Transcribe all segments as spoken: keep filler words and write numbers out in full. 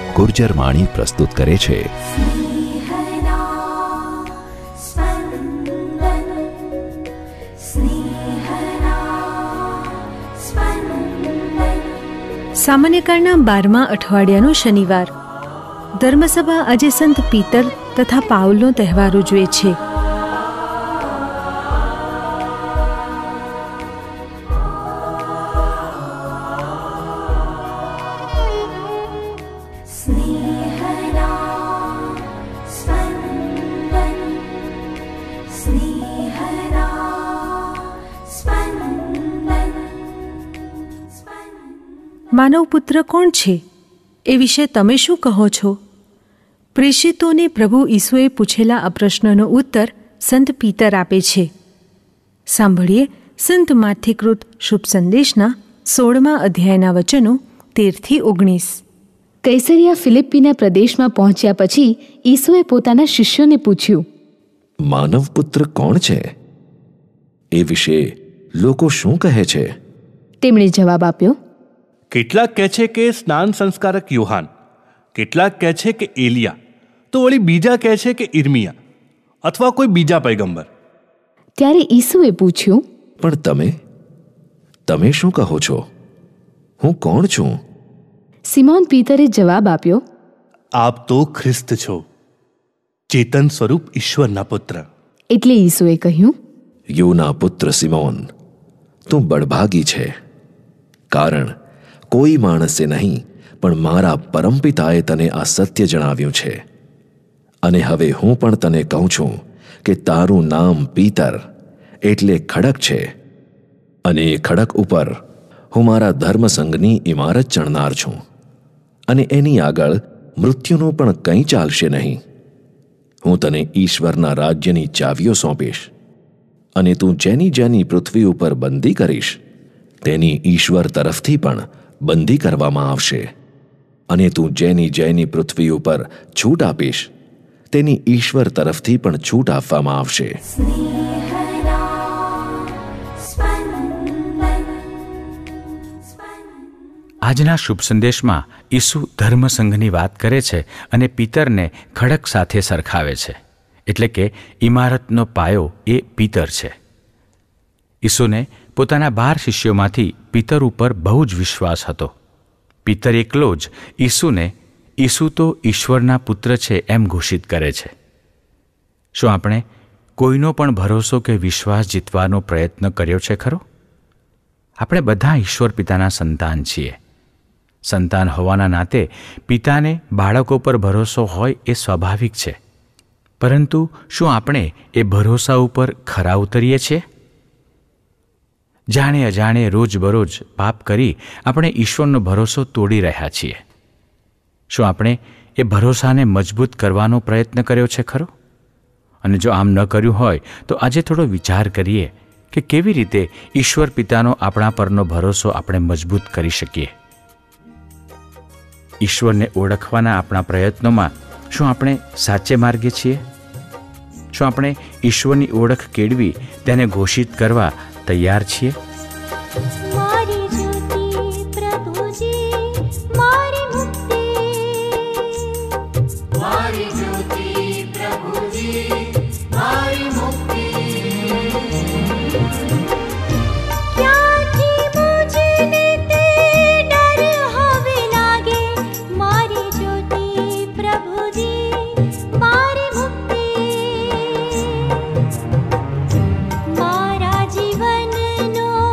ગુર્જર માણી પ્રસ્તુત કરે છે. સામાન્ય કાળના બારમા અઠવાડિયાનો શનિવાર. ધર્મસભા આજે સંત પીતર તથા પાઉલનો તહેવાર ઉજવે છે. માનવ પુત્ર કોણ છે એ વિશે તમે શું કહો છો? પ્રેષિતોને પ્રભુ ઈસુએ પૂછેલા આ પ્રશ્નનો ઉત્તર સંત પીતર આપે છે. સાંભળીએ સંત માથીકૃત શુભ સંદેશના સોળમા અધ્યાયના વચનો તેરથી ઓગણીસ. કૈસરિયા ફિલિપ્પીના પ્રદેશમાં પહોંચ્યા પછી ઈસુએ પોતાના શિષ્યોને પૂછ્યું, માનવ પુત્ર કોણ છે? એ વિશે લોકો શું કહે છે? તેમણે જવાબ આપ્યો, કેટલાક કહે છે કે સ્નાન સંસ્કારક યોહાન, કેટલાક કહે છે કે એલિયા, તો વળી બીજા કહે છે કે ઇર્મિયા અથવા કોઈ બીજા પૈગંબર. ત્યારે ઈસુએ પૂછ્યું, પણ તમે તમે શું કહો છો? હું કોણ છું? સિમોન પીતરે જવાબ આપ્યો, આપ તો ખ્રિસ્ત છો, ચેતન સ્વરૂપ ઈશ્વરના પુત્ર. એટલે ઈસુએ કહ્યું, યોના પુત્ર સિમોન, તું બળભાગી છે, કારણ કોઈ માણસે નહીં પણ મારા પરમપિતાએ તને આ સત્ય જણાવ્યું છે. અને હવે હું પણ તને કહું છું કે તારું નામ પીતર એટલે ખડક છે, અને એ ખડક ઉપર હું મારા ધર્મસંઘની ઇમારત ચણનાર છું, અને એની આગળ મૃત્યુનું પણ કંઈ ચાલશે નહીં. હું તને ઈશ્વરના રાજ્યની ચાવીઓ સોંપીશ, અને તું જેની જેની પૃથ્વી ઉપર બંદી કરીશ તેની ઈશ્વર તરફથી પણ બંદી કરવામાં આવશે, અને તું જેની જેની પૃથ્વી ઉપર છૂટ આપીશ તેની ઈશ્વર તરફથી પણ છૂટ આપવામાં આવશે. આજના શુભ સંદેશમાં ઈસુ ધર્મસંઘની વાત કરે છે અને પિતરને ખડક સાથે સરખાવે છે, એટલે કે ઇમારતનો પાયો એ પિતર છે. ઈસુને પોતાના બાર શિષ્યોમાંથી પિતર ઉપર બહુ જ વિશ્વાસ હતો. પિતર એકલો જ ઈસુને ઈસુ તો ઈશ્વરના પુત્ર છે એમ ઘોષિત કરે છે. શું આપણે કોઈનો પણ ભરોસો કે વિશ્વાસ જીતવાનો પ્રયત્ન કર્યો છે ખરો? આપણે બધા ઈશ્વર પિતાના સંતાન છીએ. સંતાન હોવાના નાતે પિતાને બાળકો પર ભરોસો હોય એ સ્વાભાવિક છે, પરંતુ શું આપણે એ ભરોસા ઉપર ખરા ઉતરીએ છીએ? જાણે અજાણે રોજબરોજ પાપ કરી આપણે ઈશ્વરનો ભરોસો તોડી રહ્યા છીએ. શું આપણે એ ભરોસાને મજબૂત કરવાનો પ્રયત્ન કર્યો છે ખરો? અને જો આમ ન કર્યું હોય તો આજે થોડો વિચાર કરીએ કે કેવી રીતે ઈશ્વર પિતાનો આપણા પરનો ભરોસો આપણે મજબૂત કરી શકીએ. ઈશ્વરને ઓળખવાના આપણા પ્રયત્નોમાં શું આપણે સાચે માર્ગે છીએ? શું આપણે ઈશ્વરની ઓળખ કેળવી તેને ઘોષિત કરવા તૈયાર છીએ? મારા જીવનનો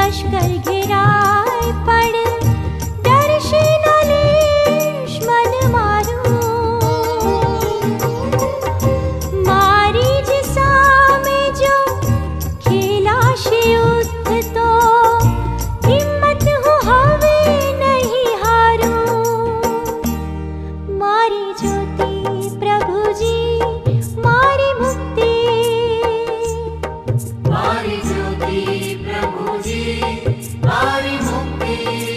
लश्कर घेराए पड़ दर्शे न लेश मन मारू मारी जिसा में जो खेला शे युद्ध तो हिम्मत हो हवे नहीं हारू मारी ज्योति प्रभु जी मारी मुक्ति मारी ज्योति प्रभु जी मारी मुक्ति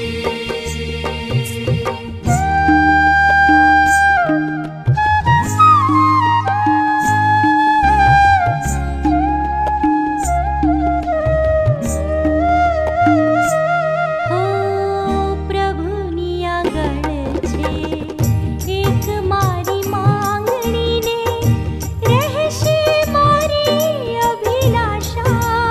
हो प्रभु निया गण छे एक मारी मांगणी ने रहशे मारी अभिलाषा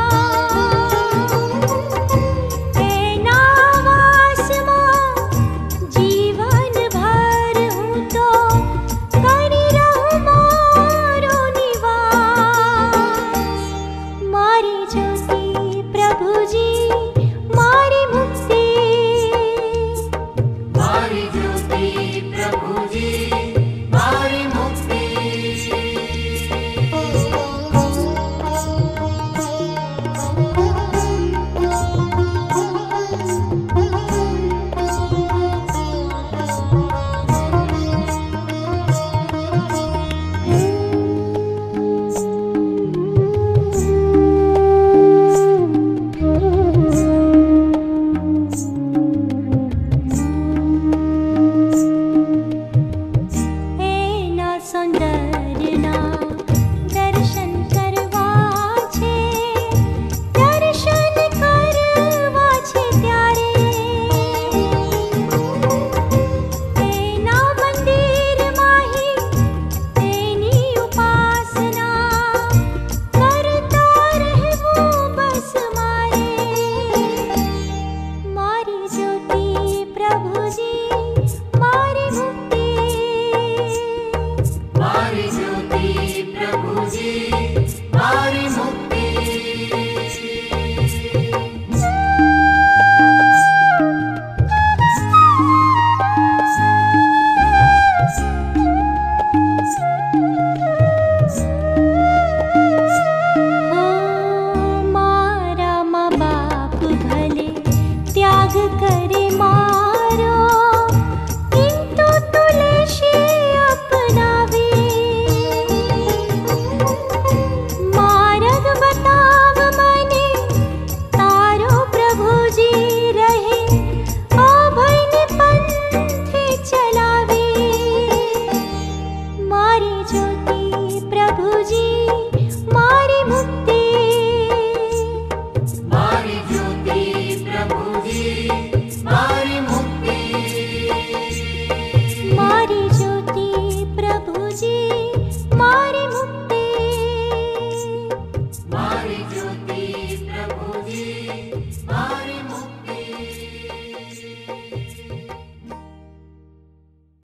एना वासमां जीवन भर हूँ तो करी रहूं मारो निवास मारी ज्योति प्रभु जी मारी मुक्ति मारी ज्योति प्रभु जी मारी मुक्ति એના સૌંદર્યના દર્શન કરવા છે દર્શન કરવા છે ત્યારે એના મંદિરમાં હી તેની ઉપાસના કરતા રહેવું બસ મારે મારી જ્યોતિ પ્રભુજી મારી મુક્તિ મારી જ્યોતિ પ્રભુજી